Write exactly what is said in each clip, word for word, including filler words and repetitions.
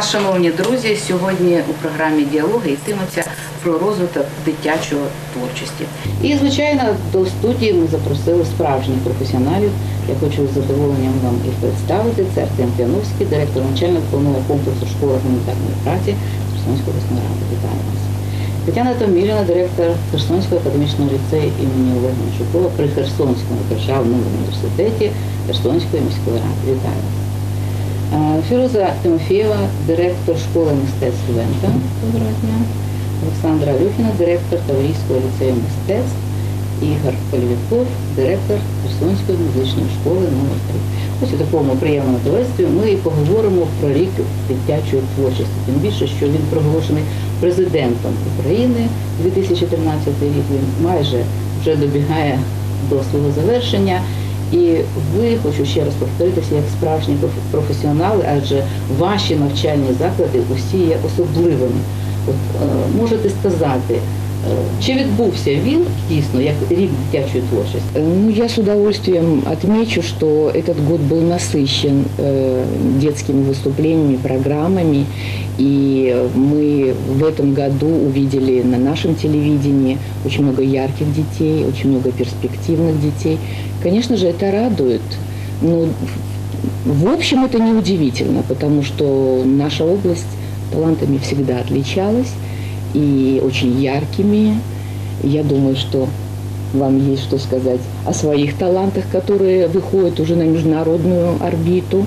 вас, шановні друзі, сьогодні у програмі «Діалоги» йтиметься про розвиток дитячої творчості. І, звичайно, до студії ми запросили справжніх професіоналів. Я хочу з задоволенням вам їх представити. Це Артем П'яновський, директор навчально-виховного комплексу школи гуманітарної праці Херсонської обласної ради. Вітаю вас. Тетяна Томіліна, директор Херсонського академічного ліцею імені Олега Нечукова при Херсонському державному університеті Херсонської міської ради. Вітаю вас. Фіруза Тимофєєва, директор школи мистецтв «Лента». Доброго дня. Олександра Алюхіна, директор Таврійського ліцею мистецтв. Ігор Полівіков, директор Херсонської музичної школи номер три. Ось у такому приємному товаристві ми і поговоримо про рік дитячої творчості. Тим більше, що він проголошений президентом України дві тисячі тринадцятий рік. Він майже вже добігає до свого завершення. І ви, хочу ще раз повторитися, як справжні професіонали, адже ваші навчальні заклади усі є особливими. От, е, можете сказати, чи відбувся він дійсно як рік дитячої творчости? Ну, я с удовольствием отмечу, что этот год был насыщен э, детскими выступлениями, программами, и мы в этом году увидели на нашем телевидении очень много ярких детей, очень много перспективных детей. Конечно же, это радует, но в общем это неудивительно, потому что наша область талантами всегда отличалась, и очень яркими. Я думаю, что вам есть что сказать о своих талантах, которые выходят уже на международную орбиту.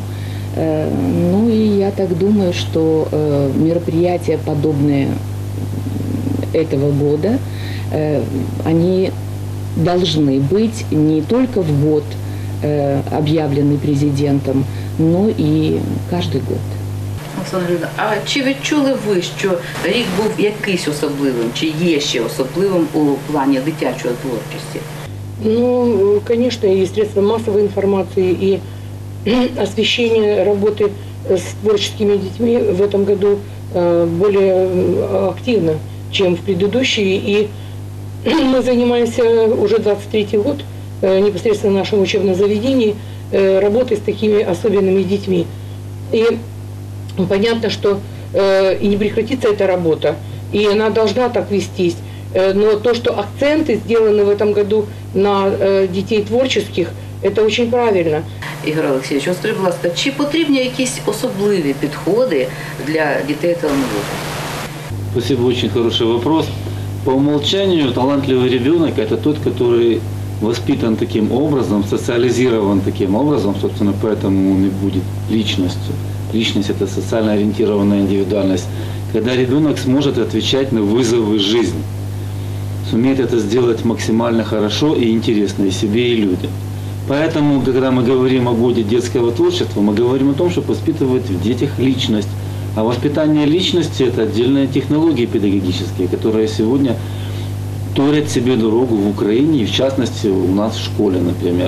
Ну и я так думаю, что мероприятия, подобные этого года, они должны быть не только в год, объявленный президентом, но и каждый год. А чи відчули ви, що рік був якийсь особливим, чи є ще особливим у плані дитячої творчості? Ну, конечно, и средства массовой информации, и освещение работы с творческими детьми в этом году более активно, чем в предыдущие. И мы занимаемся уже двадцать третий год непосредственно в нашем учебном заведении работой с такими особенными детьми. И понятно, что э, и не прекратится эта работа, и она должна так вестись. Э, но то, что акценты сделаны в этом году на э, детей творческих, это очень правильно. Ігор Олексійович, ось скажіть, будь ласка, чи потрібні якісь особливі підходи для дітей талановитих? Спасибо, очень хороший вопрос. По умолчанию талантливый ребенок – это тот, который воспитан таким образом, социализирован таким образом, собственно, поэтому он и будет личностью. Личность – это социально ориентированная индивидуальность, когда ребенок сможет отвечать на вызовы жизни, сумеет это сделать максимально хорошо и интересно и себе, и людям. Поэтому, когда мы говорим о годе детского творчества, мы говорим о том, что воспитывать в детях личность. А воспитание личности – это отдельные технологии педагогические, которые сегодня торят себе дорогу в Украине, и в частности у нас в школе, например.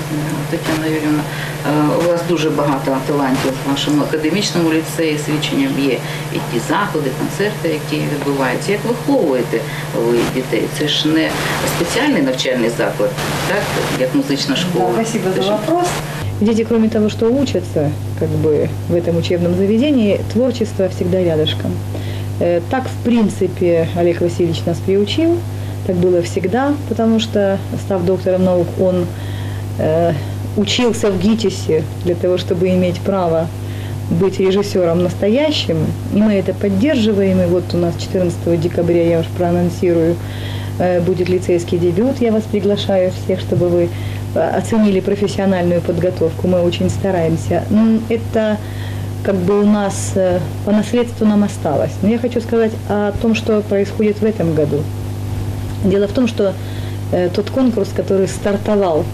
Тетяна Юріївна, у вас дуже багато талантів в вашому академічному ліцеї, свідченням є і ті заходи, концерти, які відбуваються. Як виховуєте ви дітей? Це ж не спеціальний навчальний заклад, так, як музична школа. Да, спасибо за вопрос. Дети, кроме того, что учатся как бы в этом учебном заведении, творчество всегда рядышком. Так, в принципе, Олег Васильевич нас приучил, так было всегда, потому что, став доктором наук, он э, учился в ГИТИСе для того, чтобы иметь право быть режиссером настоящим, и мы это поддерживаем, и вот у нас четырнадцатого декабря, я уж проанонсирую, э, будет лицейский дебют, я вас приглашаю всех, чтобы вы оценили профессиональную подготовку, мы очень стараемся. Ну, это как бы у нас э, по наследству нам осталось. Но я хочу сказать о том, что происходит в этом году. Дело в том, что э, тот конкурс, который стартовал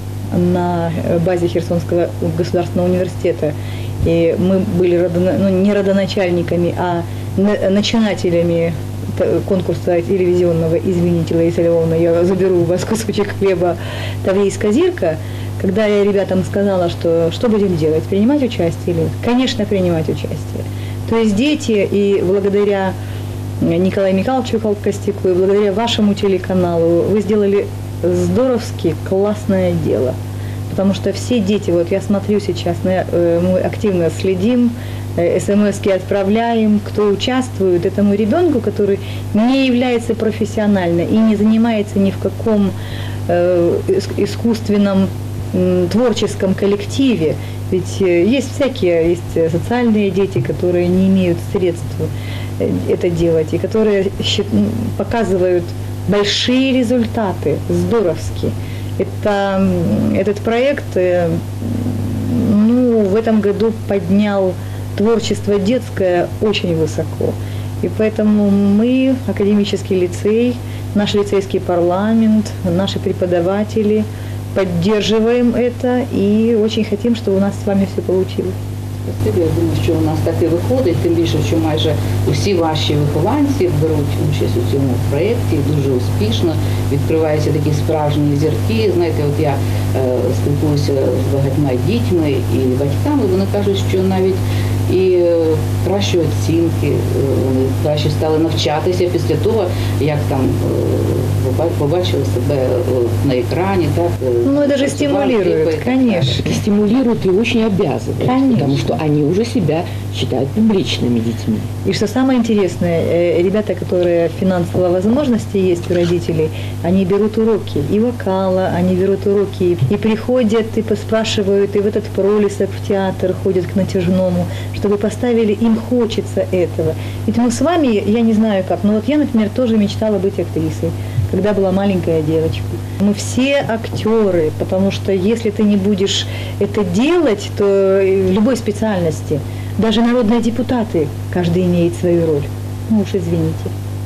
на базе Херсонского государственного университета, и мы были родона, ну, не родоначальниками, а на, начинателями конкурса телевизионного, извините, Лариса Львовна, я заберу у вас кусочек хлеба, Таврийская зирка, когда я ребятам сказала, что что будем делать, принимать участие или нет? Конечно, принимать участие. То есть дети, и благодаря Николаю Михайловичу Костяку, и благодаря вашему телеканалу вы сделали здоровски классное дело. потому что все дети, вот я смотрю сейчас, мы активно следим, смс-ки отправляем, кто участвует, этому ребенку, который не является профессионально и не занимается ни в каком искусственном творческом коллективе. Ведь есть всякие, есть социальные дети, которые не имеют средств это делать, и которые показывают большие результаты, здоровски. Это, этот проект ну, в этом году поднял творчество детское очень высоко. И поэтому мы, академический лицей, наш лицейский парламент, наши преподаватели поддерживаем это и очень хотим, чтобы у нас с вами все получилось. Спасибі. Я думаю, що у нас так і виходить, тим більше, що майже усі ваші вихованці беруть участь у цьому проєкті дуже успішно. Відкриваються такі справжні зірки. Знаєте, от я е, спілкуюся з багатьма дітьми і батьками, вони кажуть, що навіть і е, кращі оцінки, е, вони краще стали навчатися після того, як там е, побачили себе на екрані. Так, ну, это же стимулирует, конечно. Стимулирует и очень обязывает, конечно. Потому что они уже себя считают публичными детьми. И что самое интересное, ребята, которые финансовые возможности есть у родителей, они берут уроки и вокала, они берут уроки и приходят, и поспрашивают, и в этот пролесок в театр ходят к натяжному, чтобы поставили, им хочется этого. Ведь мы с вами, я не знаю как, но вот я, например, тоже мечтала быть актрисой, когда была маленькая девочка. Мы все актеры, потому что если ты не будешь это делать, то в любой специальности, даже народные депутаты, каждый имеет свою роль. Ну уж извините.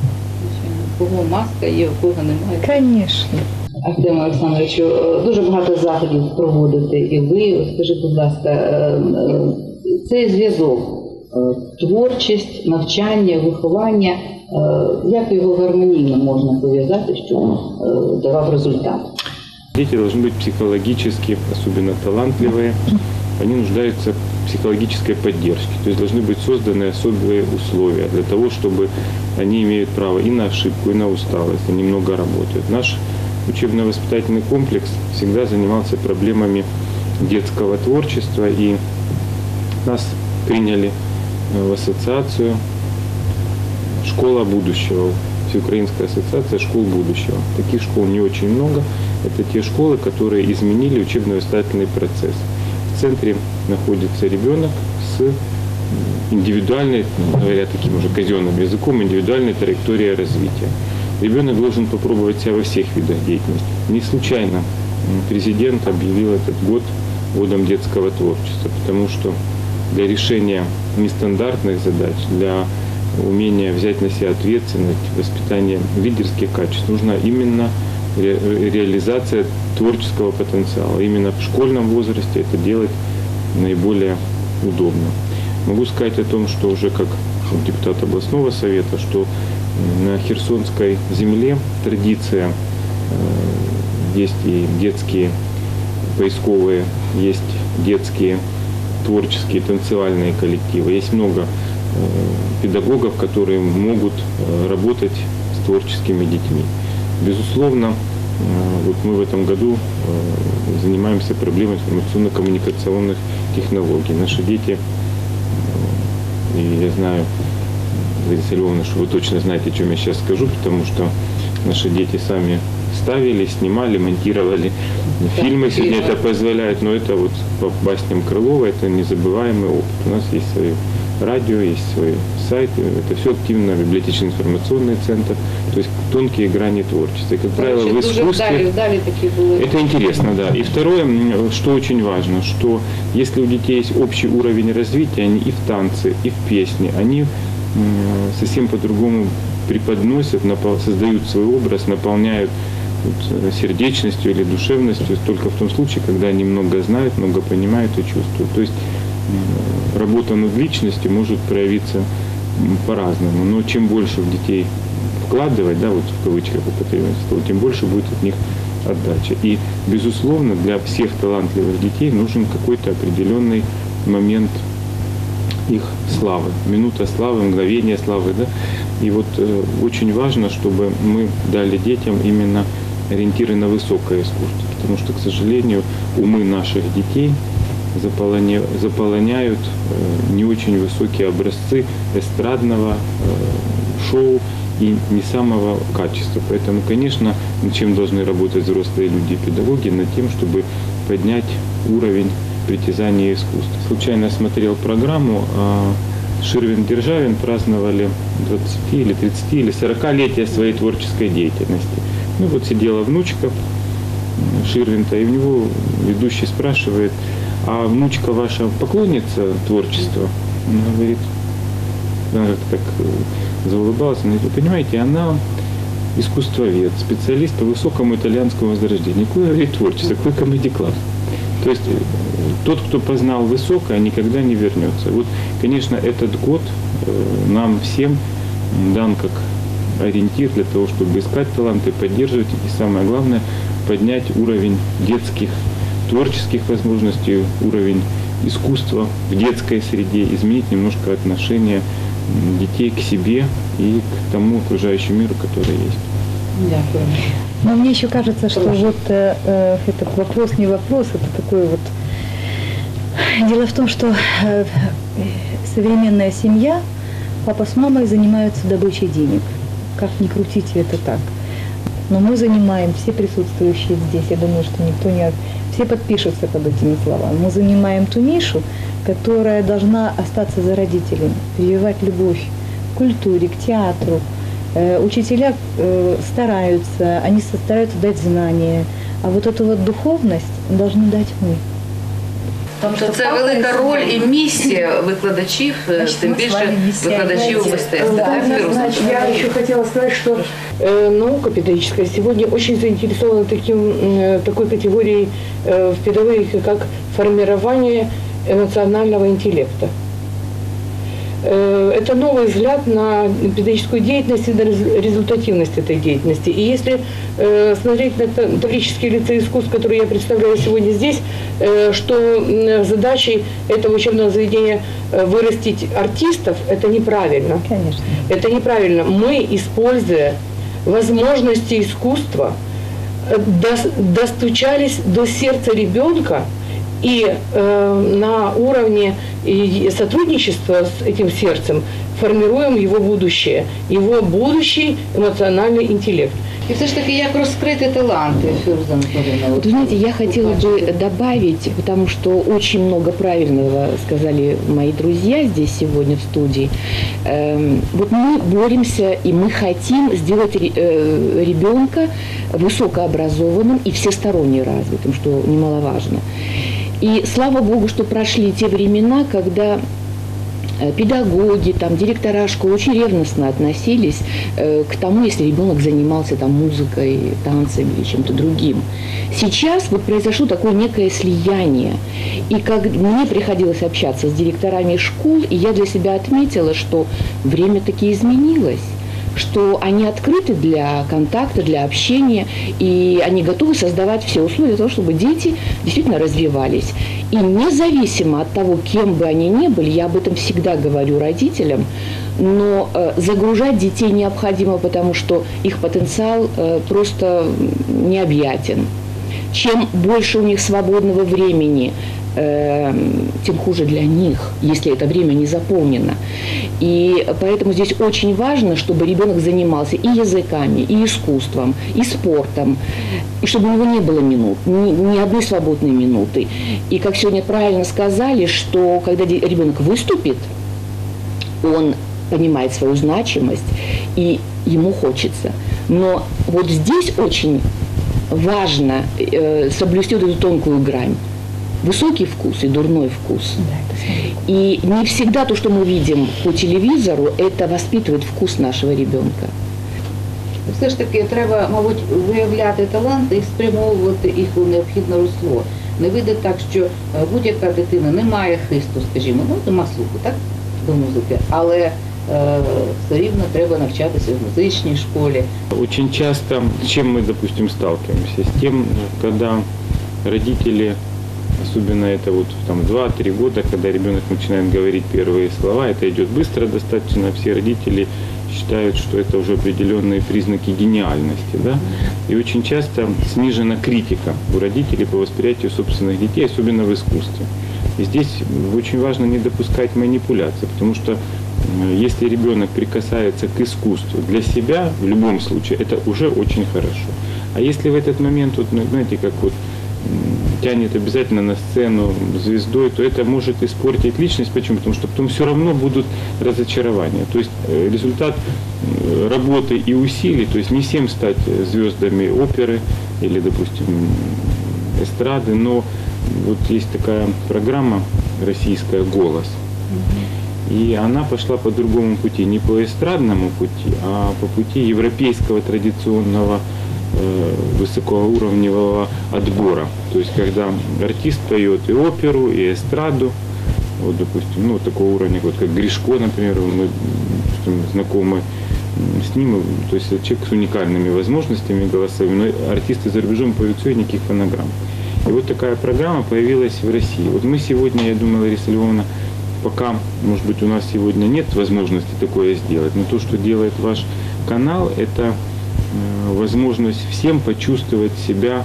У кого маска є, у кого немає. Конечно. Артему Олександровичу, дуже багато заходів проводите і ви. Скажіть, будь ласка, цей зв'язок, творчість, навчання, виховання, як його гармонійно можна пов'язати, щоб давав результат? Дети должны быть психологически, особенно талантливые, они нуждаются в психологической поддержке. То есть должны быть созданы особые условия для того, чтобы они имеют право и на ошибку, и на усталость, они много работают. Наш учебно-воспитательный комплекс всегда занимался проблемами детского творчества, и нас приняли в ассоциацию «Школа будущего», Всеукраинская ассоциация школ будущего. Таких школ не очень много. Это те школы, которые изменили учебно-воспитательный процесс. В центре находится ребенок с индивидуальной, говоря таким уже казенным языком, индивидуальной траекторией развития. Ребенок должен попробовать себя во всех видах деятельности. Не случайно президент объявил этот год годом детского творчества, потому что для решения нестандартных задач, для умения взять на себя ответственность, воспитание лидерских качеств, нужна именно ре реализация творческого потенциала. Именно в школьном возрасте это делать наиболее удобно. Могу сказать о том, что уже как депутат областного совета, что на Херсонской земле традиция, есть и детские поисковые, есть детские творческие танцевальные коллективы, есть много педагогов, которые могут работать с творческими детьми. Безусловно, вот мы в этом году занимаемся проблемой информационно-коммуникационных технологий. Наши дети, и я знаю, Лариса Львовна, что вы точно знаете, о чем я сейчас скажу, потому что наши дети сами ставили, снимали, монтировали фильмы, сегодня это позволяет, но это вот по басням Крылова, это незабываемый опыт. У нас есть свое радио, есть свой сайт, это все активно, библиотечный информационный центр, то есть тонкие грани творчества. И, как правило, в искусстве это интересно, да. И второе, что очень важно, что если у детей есть общий уровень развития, они и в танце, и в песне, они совсем по-другому преподносят, создают свой образ, наполняют сердечностью или душевностью только в том случае, когда они много знают, много понимают и чувствуют. То есть работа над личностью может проявиться по-разному, но чем больше в детей вкладывать, да, вот в кавычках употребляется, то тем больше будет от них отдача. И, безусловно, для всех талантливых детей нужен какой-то определенный момент их славы, минута славы, мгновение славы, да. И вот э, очень важно, чтобы мы дали детям именно ориентиры на высокое искусство, потому что, к сожалению, умы наших детей заполоня... заполоняют э, не очень высокие образцы эстрадного э, шоу и не самого качества. Поэтому, конечно, над чем должны работать взрослые люди и педагоги, над тем, чтобы поднять уровень притязания искусства. Случайно смотрел программу, Ширвин-Державин праздновали двадцати или тридцати или сорокалетия своей творческой деятельности. Ну вот сидела внучка Ширвин-то, и у него ведущий спрашивает: а внучка ваша поклонница творчества? Она говорит, она как-то так заулыбалась, она говорит: вы понимаете, она искусствовед, специалист по высокому итальянскому возрождению. Какое, говорит, творчество, какой комедий-класс. То есть тот, кто познал высокое, никогда не вернется. Вот, конечно, этот год нам всем дан как ориентир для того, чтобы искать таланты, поддерживать и, самое главное, поднять уровень детских творческих возможностей, уровень искусства в детской среде, изменить немножко отношение детей к себе и к тому окружающему миру, который есть. Дякую. Но мне еще кажется, что Прошу. вот э, этот вопрос не вопрос, это такой вот... Дело в том, что э, современная семья, папа с мамой занимаются добычей денег. Как ни крутите, это так. Но мы занимаем, все присутствующие здесь, я думаю, что никто не... Все подпишутся под этими словами. Мы занимаем ту нишу, которая должна остаться за родителями, прививать любовь к культуре, к театру. Э, учителя э, стараются, они стараются дать знания, а вот эту вот духовность должны дать мы. Тобто це велика роль і місія викладачів, тим більше викладачів мистецтва. Да, Так, Віруса? значит, я еще хотела сказать, что э, наука педагогическая сегодня очень заинтересована таким, э, такой категорией э, в педагогике, как формирование эмоционального интеллекта. Э, это новый взгляд на педагогическую деятельность и на результативность этой деятельности. И если э, смотреть на таврический лицей искусств, который я представляю сегодня здесь, э, что э, задачей этого учебного заведения э, вырастить артистов, это неправильно. Конечно. Это неправильно. Мы, используя возможности искусства, э, дос- достучались до сердца ребенка и э, на уровне и сотрудничества с этим сердцем формируем его будущее, его будущий эмоциональный интеллект. І все ж таки, як розкрити таланти, Фіруза Анатоліївна? Вот, вы знаете, я хотела бы добавить, потому что очень много правильного сказали мои друзья здесь сегодня в студии. Эм, вот мы боремся и мы хотим сделать ре- э, ребенка высокообразованным и всесторонне развитым, что немаловажно. И слава Богу, что прошли те времена, когда э, педагоги, там, директора школ очень ревностно относились э, к тому, если ребенок занимался там, музыкой, танцами или чем-то другим. Сейчас вот произошло такое некое слияние. И как мне приходилось общаться с директорами школ, и я для себя отметила, что время таки изменилось, что они открыты для контакта, для общения, и они готовы создавать все условия для того, чтобы дети действительно развивались. И независимо от того, кем бы они ни были, я об этом всегда говорю родителям, но э, загружать детей необходимо, потому что их потенциал э, просто необъятен. Чем больше у них свободного времени, тем хуже для них, если это время не заполнено. И поэтому здесь очень важно, чтобы ребенок занимался и языками, и искусством, и спортом, и чтобы у него не было минут, ни, ни одной свободной минуты. И как сегодня правильно сказали, что когда ребенок выступит, он понимает свою значимость, и ему хочется. Но вот здесь очень важно э, соблюсти вот эту тонкую грань. Высокий вкус и дурной вкус. И не всегда то, что мы видим по телевизору, это воспитывает вкус нашего ребенка. Все ж таки, треба, мабуть, виявляти таланти і спрямовувати їх у необхідне русло. Не вийде так, що будь-яка дитина не має хисту, скажімо, ну, нема слуху, так, до музики, але е, все рівно треба навчатися в музичній школі. Очень часто, с чем мы, допустим, сталкиваемся, с тем, когда родители, особенно это вот там два-три года, когда ребенок начинает говорить первые слова, это идет быстро достаточно, все родители считают, что это уже определенные признаки гениальности. Да? И очень часто снижена критика у родителей по восприятию собственных детей, особенно в искусстве. И здесь очень важно не допускать манипуляций, потому что если ребенок прикасается к искусству для себя, в любом случае, это уже очень хорошо. А если в этот момент, вот, знаете, как вот тянет обязательно на сцену звездой, то это может испортить личность. Почему? Потому что потом все равно будут разочарования. То есть результат работы и усилий, то есть не всем стать звездами оперы или, допустим, эстрады, но вот есть такая программа российская «Голос». И она пошла по другому пути, не по эстрадному пути, а по пути европейского традиционного э, высокоуровневого отбора. То есть когда артист поет и оперу, и эстраду, вот, допустим, ну, такого уровня, вот как Гришко, например, мы допустим, знакомы с ним, то есть человек с уникальными возможностями голосовыми, но артисты за рубежом поют все, и никаких фонограмм. И вот такая программа появилась в России. Вот мы сегодня, я думаю, Лариса Львовна, пока, может быть, у нас сегодня нет возможности такое сделать, но то, что делает ваш канал, это возможность всем почувствовать себя,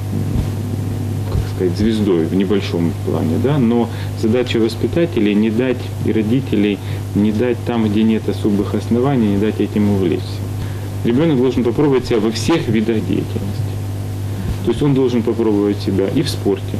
как сказать, звездой в небольшом плане, да, но задача воспитателей не дать и родителей не дать там, где нет особых оснований, не дать этим увлечься. Ребенок должен попробовать себя во всех видах деятельности. То есть он должен попробовать себя и в спорте,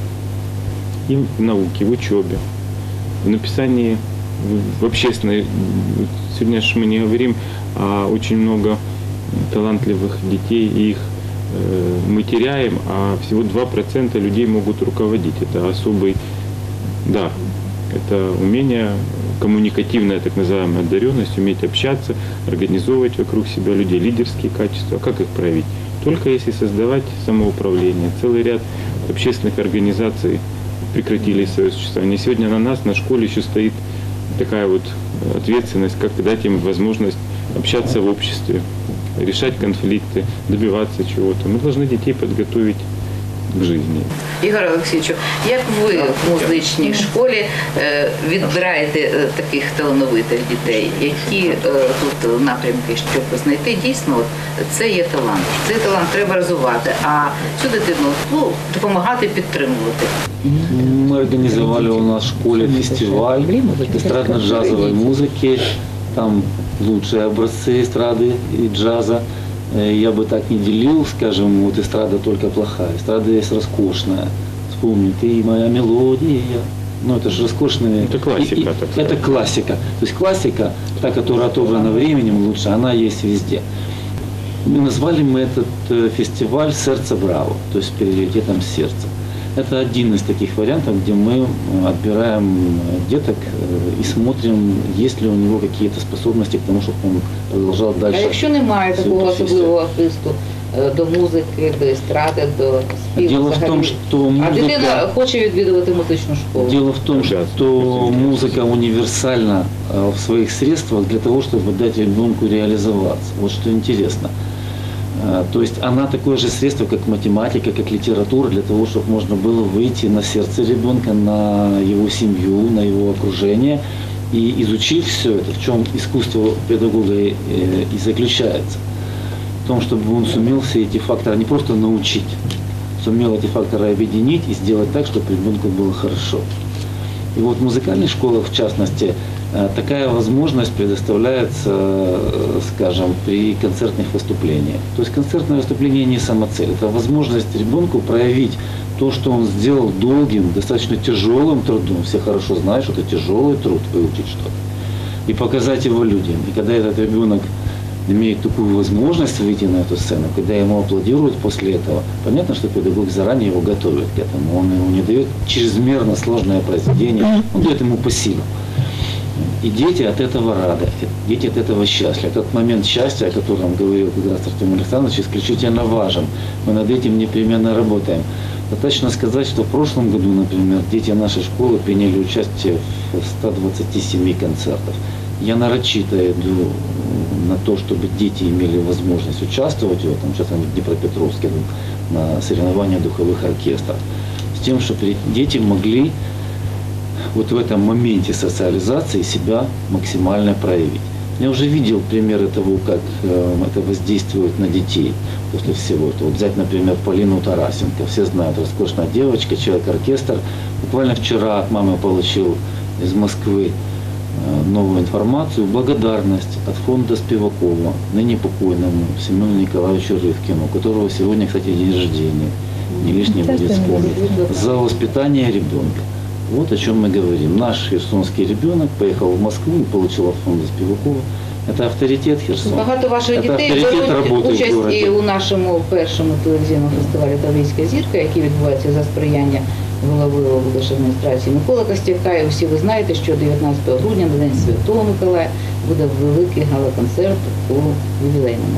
и в науке, в учебе, в написании, в общественной. Сегодня же мы не говорим, а очень много талантливых детей, и их э, мы теряем, а всего два процента людей могут руководить. Это особый дар. Это умение, коммуникативная так называемая одаренность, уметь общаться, организовывать вокруг себя людей, лидерские качества. А как их проявить? Только если создавать самоуправление. Целый ряд общественных организаций прекратили свое существование. Сегодня на нас, на школе еще стоит такая вот ответственность, как дать им возможность общаться в обществе, решать конфликты, добиваться чего-то. Мы должны детей подготовить к жизни. Ігор Олексійовичу, як ви в музичній школі е, відбираєте е, таких талановитих дітей? Які е, тут напрямки, щоб знайти дійсно, от, це є талант. Цей талант треба розвивати, а цю дитину ну, допомагати підтримувати. Мы организовали у нас в школе фестиваль эстрадно-джазовой музыки. Там лучшие образцы эстрады и джаза. Я бы так не делил, скажем, вот эстрада только плохая. Эстрада есть роскошная. Вспомни, ты моя мелодия. Ну, это же роскошная. Это классика, и, и, так сказать. Это классика. То есть классика, та, которая отобрана временем лучше, она есть везде. И назвали мы этот фестиваль «Сердце Браво», то есть с приоритетом сердца. Это один из таких вариантов, где мы отбираем деток и смотрим, есть ли у него какие-то способности к тому, чтобы он продолжал дальше. А якщо немає такого особливого ахисту до музики, до естради, до співу Дело в том, что музыка... А дитина хоче відвідувати музичну школу? Дело в том, что музыка универсальна в своих средствах для того, чтобы дать ребенку реализоваться. Вот что интересно. То есть она такое же средство, как математика, как литература, для того, чтобы можно было выйти на сердце ребенка, на его семью, на его окружение. И изучив все это, в чем искусство педагога и заключается, в том, чтобы он сумел все эти факторы не просто научить, сумел эти факторы объединить и сделать так, чтобы ребенку было хорошо. И вот в музыкальных школах, в частности, такая возможность предоставляется, скажем, при концертных выступлениях. То есть концертное выступление не самоцель, это возможность ребенку проявить то, что он сделал долгим, достаточно тяжелым трудом. Все хорошо знают, что это тяжелый труд выучить что-то. И показать его людям. И когда этот ребенок имеет такую возможность выйти на эту сцену, когда ему аплодируют после этого, понятно, что педагог заранее его готовит к этому. Он ему не дает чрезмерно сложное произведение, он дает ему по силам. И дети от этого рады, дети от этого счастливы. Этот момент счастья, о котором говорил как раз Артем Александрович, исключительно важен. Мы над этим непременно работаем. Достаточно сказать, что в прошлом году, например, дети нашей школы приняли участие в ста двадцати семи концертах. Я нарочито иду на то, чтобы дети имели возможность участвовать в этом, сейчас они в Днепропетровске на соревнованиях духовых оркестров, с тем, чтобы дети могли вот в этом моменте социализации себя максимально проявить. Я уже видел примеры того, как э, это воздействует на детей после всего этого. Вот взять, например, Полину Тарасенко. Все знают, роскошная девочка, человек-оркестр. Буквально вчера от мамы получил из Москвы э, новую информацию, благодарность от фонда Спивакова, ныне покойному Семену Николаевичу Рывкину, у которого сегодня, кстати, день рождения. Не лишним будет вспомнить. За воспитание ребенка. Вот о чем мы говорим. Наш херсонский ребенок поехал в Москву и получил от фонда Спивакова. Это авторитет Херсона. Багато ваших Це дітей авторитет беруть роботи в участь городі. і у нашому першому телевізійному фестивалі «Таврійська зірка», який відбувається за сприяння голови облдержадміністрації Миколи Костюка. І всі ви знаєте, що дев'ятнадцятого грудня, на День Святого Миколая, буде великий гала-концерт у ювілейному.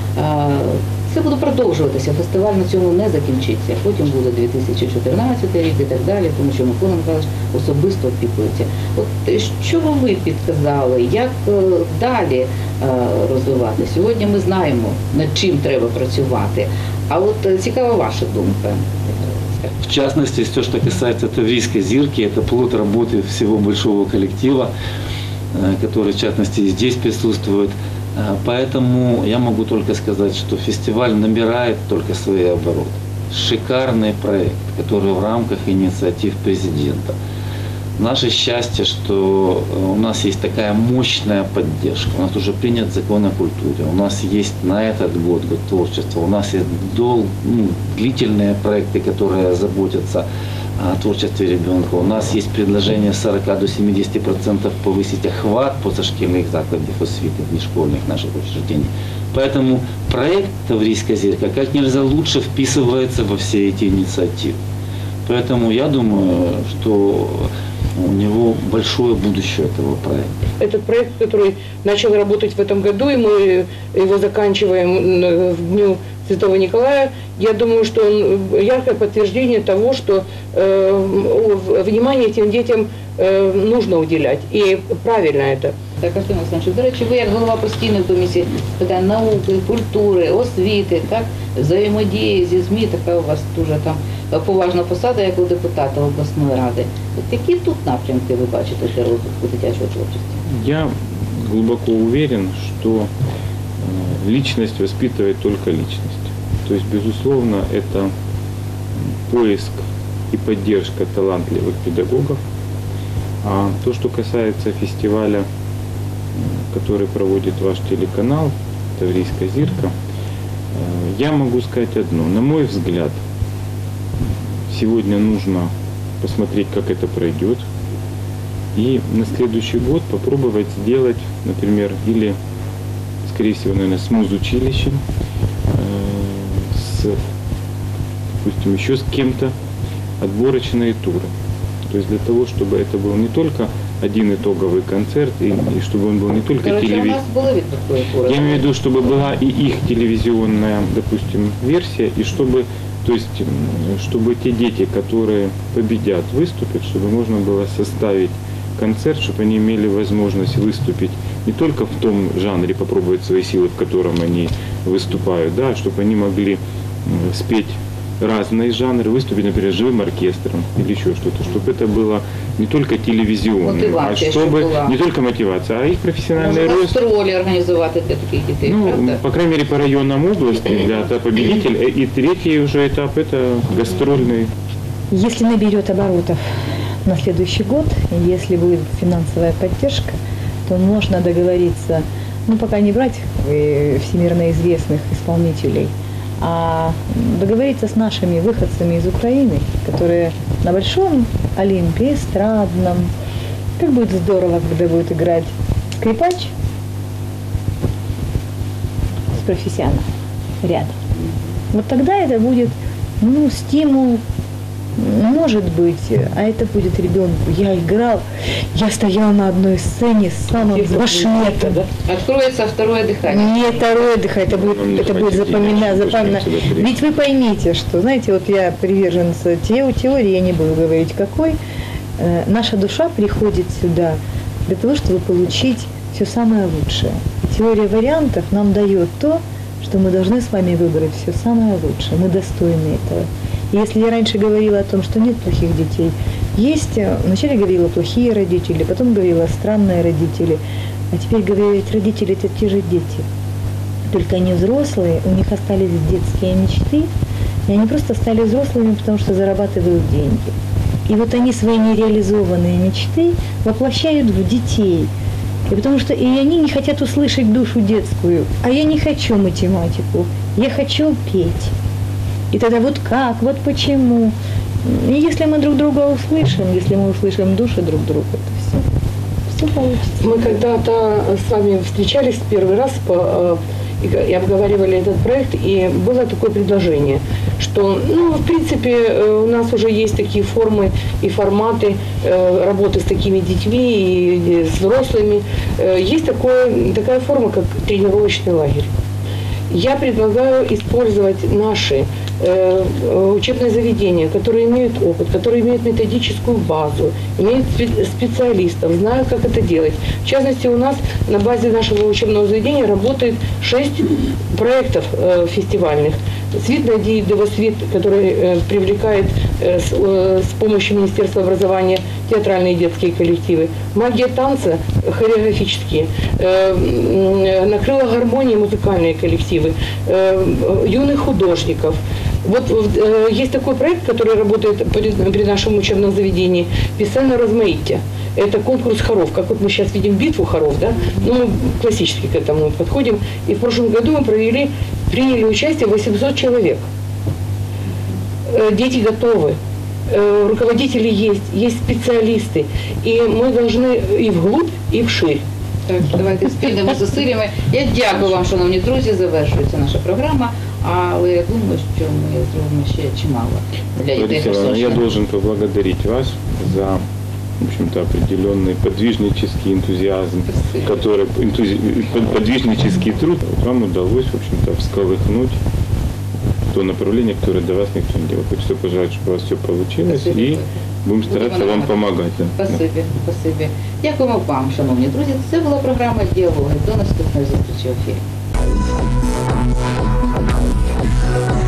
Це буде продовжуватися, фестиваль на цьому не закінчиться. Потім буде дві тисячі чотирнадцятий рік і так далі, тому що Микола Михайлович особисто опікується. От що би ви підказали, як далі розвивати? Сьогодні ми знаємо, над чим треба працювати, а от цікава ваша думка. В частности, все, что касается Таврийской зирки, это плод работы всего большого коллектива, который, в частности, и здесь присутствует. Поэтому я могу только сказать, что фестиваль набирает только свои обороты. Шикарный проект, который в рамках инициатив президента. Наше счастье, что у нас есть такая мощная поддержка. У нас уже принят закон о культуре. У нас есть на этот год год творчества. У нас есть дол, ну, длительные проекты, которые заботятся о творчестве ребенка. У нас есть предложение с сорока до семидесяти процентов повысить охват позашкольных закладов освіти, внешкольных наших учреждений. Поэтому проект «Таврийская зирка» как нельзя лучше вписывается во все эти инициативы. Поэтому я думаю, что у него большое будущее этого проекта. Этот проект, который начал работать в этом году, и мы его заканчиваем в Дню Святого Николая, я думаю, что он яркое подтверждение того, что э, внимание этим детям э, нужно уделять. И правильно это. Так, Артем Олександрович, до речі, ви як голова постійної комісії з питань науки, культури, освіти, так, взаємодії зі ЗМІ, така у вас дуже там поважна посада, як у депутата обласної ради. От які тут напрямки ви бачите для розвитку дитячого творчості? Я глубоко уверен, что личность воспитывает только личность. То есть, безусловно, это поиск и поддержка талантливых педагогов. А то, что касается фестиваля, который проводит ваш телеканал «Таврийская зирка», я могу сказать одно. На мой взгляд, сегодня нужно посмотреть, как это пройдет, и на следующий год попробовать сделать, например, или, скорее всего, наверное, с музучилищем, с, допустим, еще с кем-то отборочные туры. То есть для того, чтобы это был не только один итоговый концерт, и, и чтобы он был не только телевизионный. Я имею в виду, чтобы была и их телевизионная, допустим, версия, и чтобы, то есть, чтобы те дети, которые победят, выступят, чтобы можно было составить концерт, чтобы они имели возможность выступить не только в том жанре, попробовать свои силы, в котором они выступают, да, чтобы они могли спеть разные жанры, выступить, например, живым оркестром или еще что-то, чтобы это было не только телевизионным, а чтобы не только мотивация, а их профессиональный рост. Гастроли организовать для таких детей, ну, правда? По крайней мере, по районам области для победителя. И третий уже этап – это гастрольный. Если наберет оборотов на следующий год, если будет финансовая поддержка, то можно договориться, ну, пока не брать всемирно известных исполнителей, а договориться с нашими выходцами из Украины, которые на большом олимпе, эстрадном. Как будет здорово, когда будет играть скрипач с профессионалом рядом. Вот тогда это будет, ну, стимул, может быть, а это будет ребенку. Я играл, я стоял на одной сцене с самым башметом. Откроется второе дыхание. Не второе дыхание, это будет, это будет запоминать, запоминать. Ведь вы поймите, что, знаете, вот я приверженца теории, я не буду говорить какой, э, наша душа приходит сюда для того, чтобы получить все самое лучшее. Теория вариантов нам дает то, что мы должны с вами выбрать все самое лучшее, мы достойны этого. И если я раньше говорила о том, что нет плохих детей, есть, вначале говорила плохие родители, потом говорила странные родители. А теперь говорю, ведь родители это те же дети. Только они взрослые, у них остались детские мечты, и они просто стали взрослыми, потому что зарабатывают деньги. И вот они свои нереализованные мечты воплощают в детей. И потому что и они не хотят услышать душу детскую. А я не хочу математику, я хочу петь. И тогда вот как, вот почему. И если мы друг друга услышим, если мы услышим души друг друга, то все, все получится. Мы когда-то с вами встречались первый раз по, и и обговаривали этот проект, и было такое предложение, что, ну, в принципе, у нас уже есть такие формы и форматы работы с такими детьми и с взрослыми. Есть такое, такая форма, как тренировочный лагерь. Я предлагаю использовать наши э, учебные заведения, которые имеют опыт, которые имеют методическую базу, имеют специалистов, знают, как это делать. В частности, у нас на базе нашего учебного заведения работает шесть проектов э, фестивальных. «Свит надеи Девосвит», который э, привлекает э, с, э, с помощью Министерства образования театральные детские коллективы, «Магия танца» хореографические, э, «Накрыла гармонии» музыкальные коллективы, э, юных художников. Вот э, есть такой проект, который работает при, при нашем учебном заведении «Песенное розмаиття». Это конкурс хоров, как вот мы сейчас видим битву хоров, да, ну, мы классически к этому подходим. И в прошлом году мы провели, приняли участие восемьсот человек. Дети готовы, руководители есть, есть специалисты, и мы должны и вглубь, і вширь. Так, давайте спільними зусиллями. Я дякую вам, шановні друзі, завершується наша програма, але я думаю, що ми зробимо ще чимало для дітей Лариса Ивановна, Херсонщини. я должен поблагодарить вас за, в общем-то, определенный подвижнический энтузиазм, Спасибо. который, энтузи, подвижнический труд. Вам удалось, в общем-то, всколыхнуть то направление, которое до вас никто не делал. Хочется пожелать, чтобы у вас все получилось, Спасибо. и будем стараться Будемо вам намагатися. помогать. Да. Спасибі, спасибі. Дякуємо вам, шановні друзі. Це була програма «Діалоги». До наступної зустрічі в ефірі.